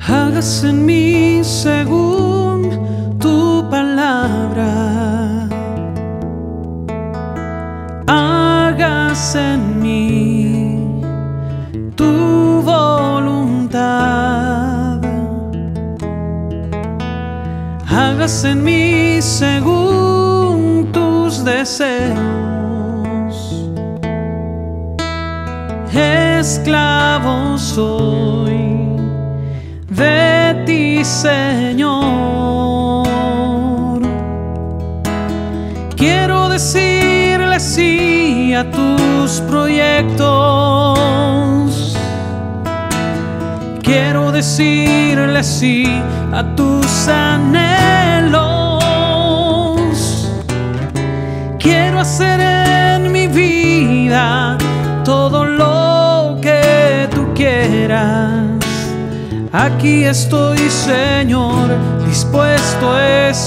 Hágase en mí según tu palabra. Hágase en mí tu voluntad. Hágase en mí según tus deseos. Esclavo soy de ti, Señor. Quiero decirle sí a tus proyectos. Quiero decirle sí a tus anhelos. Quiero hacer en mi vida todo lo que tú quieras. Aquí estoy, Señor, dispuesto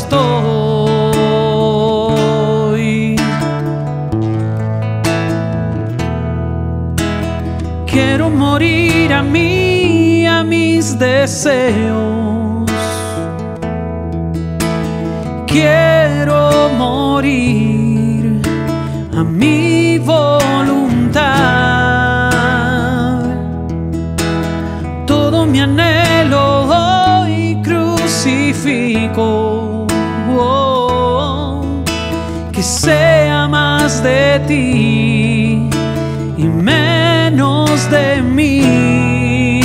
estoy. Quiero morir a mí, a mis deseos. Quiero morir a mi voluntad. Todo mi anhelo hoy crucifico. Que sea más de ti y menos de mí.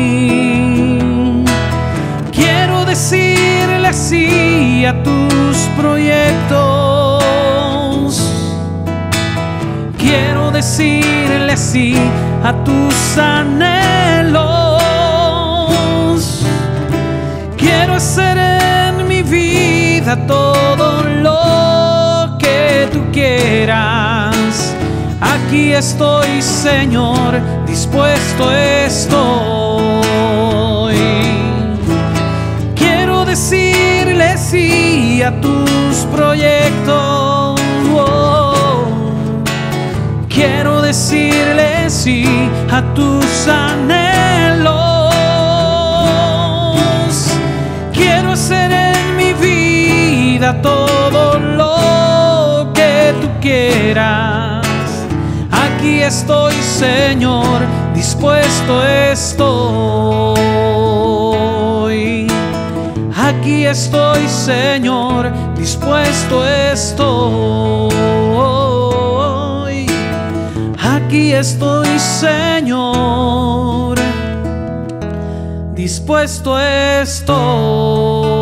Quiero decirle sí a tus proyectos. Quiero decirle sí a tus anhelos. Quiero hacer en mi vida todo lo que tú quieras. Aquí estoy, Señor, dispuesto estoy. Quiero decirle sí a tus proyectos. Quiero decirle sí a tus anhelos. Quiero hacer en mi vida todo lo que tú quieras. Aquí estoy, Señor, dispuesto estoy. Aquí estoy, Señor, dispuesto estoy. Aquí estoy, Señor, dispuesto estoy.